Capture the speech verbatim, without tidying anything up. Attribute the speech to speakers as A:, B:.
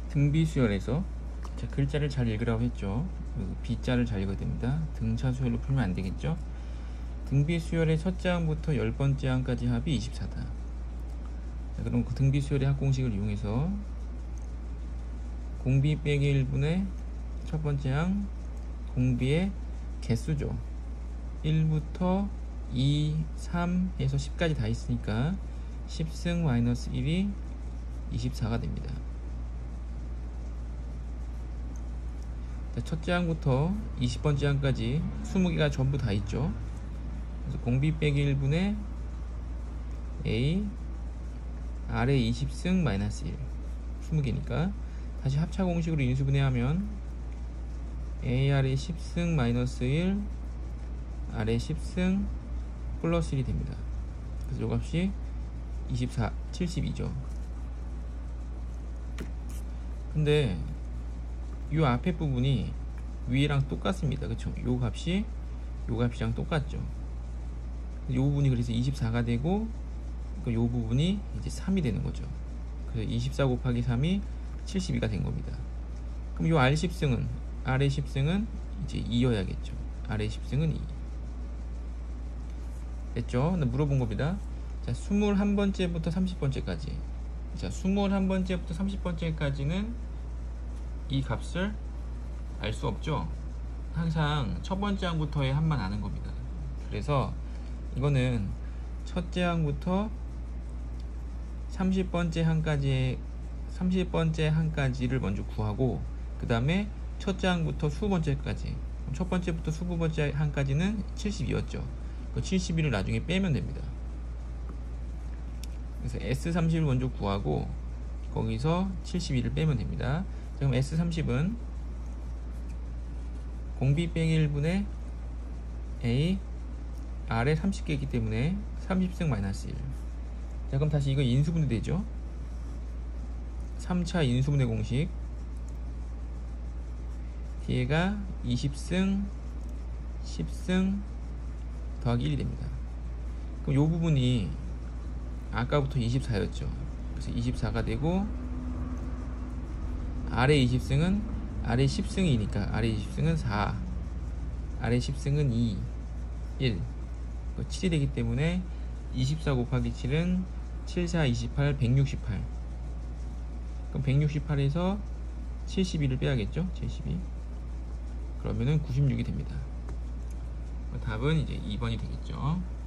A: 등비 수열에서 자, 글자를 잘 읽으라고 했죠. B자를 잘 읽어야 됩니다. 등차 수열로 풀면 안 되겠죠. 등비 수열의 첫째 항부터 열 번째 항까지 합이 이십사다. 자, 그럼 그 등비 수열의 합공식을 이용해서 공비 빼기 일 분의 첫 번째 항 공비의 개수죠. 일부터 이, 삼 해서 십까지 다 있으니까 십 승 마이너스 일이 이십사가 됩니다. 자, 첫째 항부터 이십 번째 항까지 이십 개가 전부 다 있죠. 그래서 공비 빼기 일 분의 A R의 이십 승 마이너스 일 이십 개니까 다시 합차 공식으로 인수분해하면 에이알의 십 승 마이너스 일 R의 십 승 플러스 일이 됩니다. 그래서 요 값이 이십사, 칠십이죠. 근데 요 앞에 부분이 위랑 똑같습니다. 그쵸? 요 값이 요 값이랑 똑같죠. 요 부분이 그래서 이십사가 되고 요 부분이 이제 삼이 되는 거죠. 그래서 이십사 곱하기 삼이 칠십이가 된 겁니다. 그럼 요 R 십 승은 R의 십 승은 이제 이여야겠죠. R의 십 승은 이. 됐죠? 물어본 겁니다. 자, 이십일 번째부터 삼십 번째까지. 자, 이십일 번째부터 삼십 번째까지는 이 값을 알 수 없죠. 항상 첫 번째 항부터의 합만 아는 겁니다. 그래서 이거는 첫째 항부터 삼십 번째 항까지 삼십 번째 항까지를 먼저 구하고 그 다음에 첫째 항부터 이십 번째까지 첫 번째부터 이십 번째 항까지는 칠십이였죠. 그 칠십이를 나중에 빼면 됩니다. 그래서 에스 삼십을 먼저 구하고 거기서 칠십이를 빼면 됩니다. 그럼 에스 삼십은 공비 빼기 일 분의 A R에 삼십 개이기 때문에 삼십 승 마이너스 일. 자, 그럼 다시 이거 인수분해 되죠. 삼 차 인수분해 공식 뒤에가 이십 승 십 승 더하기 일이 됩니다. 그럼 요 부분이 아까부터 이십사였죠. 그래서 이십사가 되고 R의 이십 승은 R의 십 승이니까 R의 이십 승은 사, R의 십 승은 이, 일, 칠이 되기 때문에 이십사 곱하기 칠은 칠, 사, 이십팔, 백육십팔. 그럼 백육십팔에서 칠십이를 빼야겠죠? 칠십이. 그러면은 구십육이 됩니다. 답은 이제 이 번이 되겠죠.